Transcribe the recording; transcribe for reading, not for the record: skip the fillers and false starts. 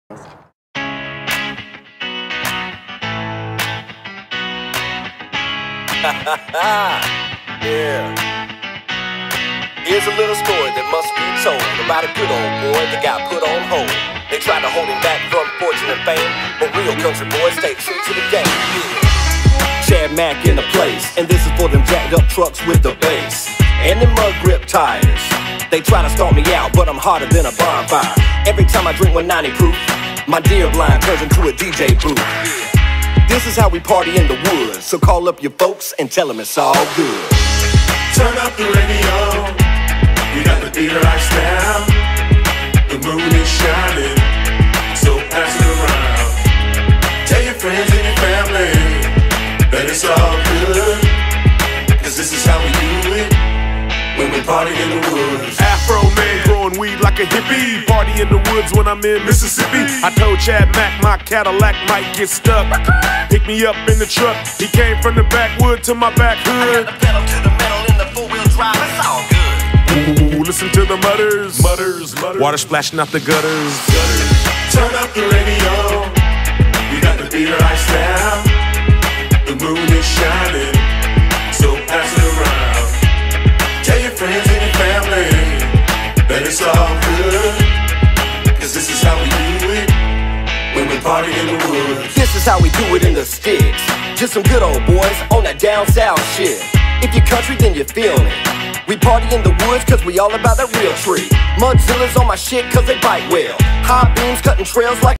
Yeah. Here's a little story that must be told about a good old boy that got put on hold. They tried to hold him back from fortune and fame, but real country boys stay true to the game. Yeah. Chad Mack in the place, and this is for them jacked up trucks with the bass and them mud grip tires. They try to stomp me out, but I'm hotter than a bonfire. Every time I drink 190 proof, my deer blind turns into a DJ booth. This is how we party in the woods, so call up your folks and tell them it's all good. Turn up the radio, we got the beat right now. The moon is shining, so pass it around. Tell your friends and your family that it's all good, cause this is how we do it when we party in the woods. Afro man growing weed like a hippie, party in the woods when I'm in Mississippi. I told Chad Mack my Cadillac might get stuck. Pick me up in the truck. He came from the backwood to my back hood. I got the pedal to the metal in the four-wheel drive, it's all good. Ooh, listen to the mutters, water splashing out the gutters. Turn up the radio, we got the beat right now. The moon is shining, so pass it around. Tell your friends and your family that it's all good, cause this is how we do it when we party in the woods. This is how we do it in the sticks. Just some good old boys on that down south shit. If you're country, then you're feeling it. We party in the woods cause we all about that real tree. Mudzilla's on my shit cause they bite well. High beams cutting trails like